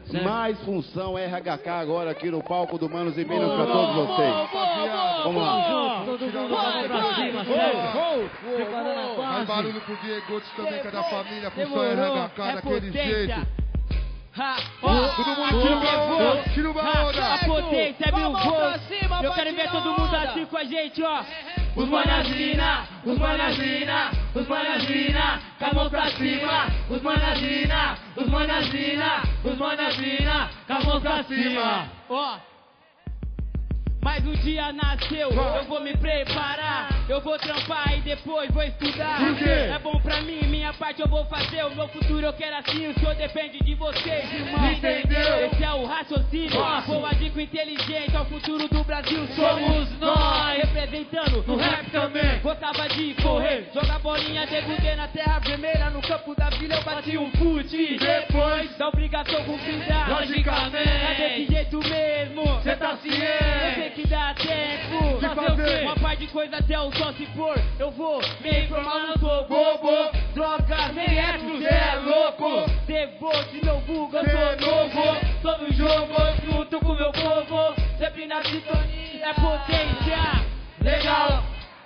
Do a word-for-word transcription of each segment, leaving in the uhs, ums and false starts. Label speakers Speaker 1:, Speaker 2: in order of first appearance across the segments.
Speaker 1: mais função R H K agora aqui no palco do Manos e Minas pra todos vocês. Vamos lá.
Speaker 2: Todo mundo vamos pra cima, certo? Preparando a
Speaker 3: Faz
Speaker 2: base.
Speaker 3: barulho pro Diego Gotti também, que é da família, função R H K daquele jeito. Todo mundo tira uma onda, tira uma onda.
Speaker 4: A potência é mil volts. Eu quero ver todo mundo assim com a gente, ó. Os manazina, os manazina, os manazina, com a mão pra cima. Os manazina, os manazina, os manazina, com a mão pra cima. Ó. Mais um dia nasceu, eu vou me preparar. Eu vou trampar e depois vou estudar.
Speaker 3: Por quê?
Speaker 4: É bom pra mim, minha parte eu vou fazer. O meu futuro eu quero assim, o senhor depende de vocês, irmão.
Speaker 3: Entendeu?
Speaker 4: Esse é o raciocínio.
Speaker 3: Nossa.
Speaker 4: Vou agir com inteligência, é o futuro do Brasil somos nós. Representando
Speaker 3: No rap também.
Speaker 4: Gostava de correr, jogar bolinha, debutei na terra vermelha. No campo da vila eu bati um fute.
Speaker 3: Depois,
Speaker 4: da obrigação cumprida,
Speaker 3: logicamente,
Speaker 4: é desse jeito mesmo.
Speaker 3: cê tá
Speaker 4: Eu sei
Speaker 3: ciente.
Speaker 4: que dá tempo
Speaker 3: De
Speaker 4: fazer o quê?
Speaker 3: fazer.
Speaker 4: Uma parte de coisa até o sol se for. Eu vou me informar, não sou bobo. Drogas, nem é, cê é louco. Devote meu vulgo, eu
Speaker 3: Cê
Speaker 4: sou
Speaker 3: é
Speaker 4: novo.
Speaker 3: novo.
Speaker 4: Tô no jogo, junto com meu povo. Sempre na sintonia, é potência. Legal,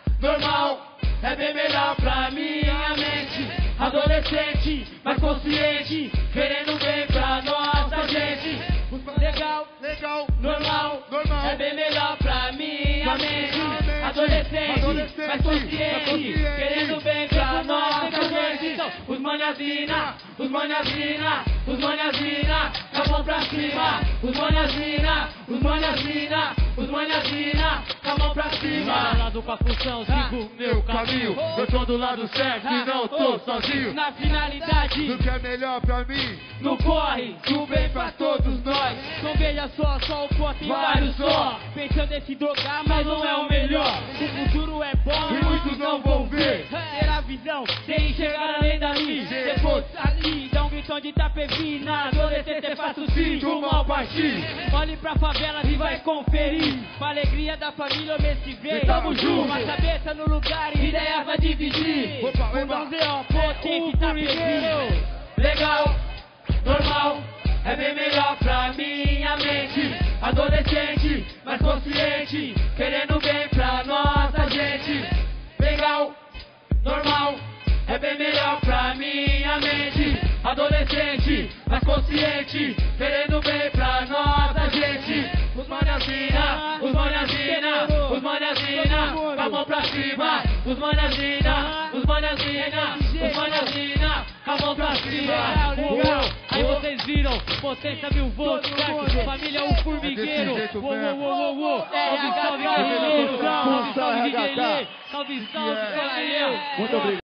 Speaker 4: normal, é bem melhor pra minha mente. Adolescente, mais consciente, querendo bem pra nossa gente. Legal,
Speaker 3: Legal,
Speaker 4: normal,
Speaker 3: normal.
Speaker 4: é bem melhor pra minha
Speaker 3: Pra
Speaker 4: mente.
Speaker 3: minha mente.
Speaker 4: Adolescente,
Speaker 3: Adolescente,
Speaker 4: mais consciente,
Speaker 3: mais consciente.
Speaker 4: querendo bem pra nossa gente. Então, os manhazina, os manhazina, os manhazina, com a mão pra cima. Os manhazina, os manhazina, os manhazina, com a mão pra cima.
Speaker 2: Lado com a função, sigo meu caminho. Eu tô do lado certo e não tô sozinho.
Speaker 4: Na finalidade,
Speaker 3: Do que é melhor pra mim.
Speaker 4: no corre, do bem pra todos nós. Não veja só, só o pote tem vários só. Pensando em se drogar, mas não é o melhor. O futuro é bom
Speaker 3: E muitos não vão ver.
Speaker 4: ter a visão, sem enxergar além dali. Depois ali, dá um gritão de Itapevi. Na adolescência é fácil sim,
Speaker 3: Do mal partir.
Speaker 4: olhe pra favela e vai conferir. Com a alegria da família eu me se
Speaker 3: E tamo junto.
Speaker 4: Uma cabeça no lugar e ideias vai dividir.
Speaker 3: Opa,
Speaker 4: O
Speaker 3: opa.
Speaker 4: nome é ó, potente Itapevi. Legal, normal, é bem melhor pra minha mente. Adolescente, mais consciente, querendo bem pra nossa gente. Legal, normal, é bem melhor pra minha mente. Adolescente, mais consciente, querendo bem pra nossa gente. Os manhazina, os manhazina, os manhazina, com a mão pra cima. Os manhazina, os manhazina, os manhazina, com a mão pra cima.
Speaker 2: Legal. Aí vocês viram, potência mil volts, certo? Família um formigueiro.
Speaker 3: É desse jeito
Speaker 2: Uou,
Speaker 3: mesmo.
Speaker 2: uou, uou, uou. Salve, salve, guerreiro. Salve, salve, D J Lê. Salve, salve,
Speaker 3: É.
Speaker 2: Gabriel.
Speaker 1: Muito obrigado.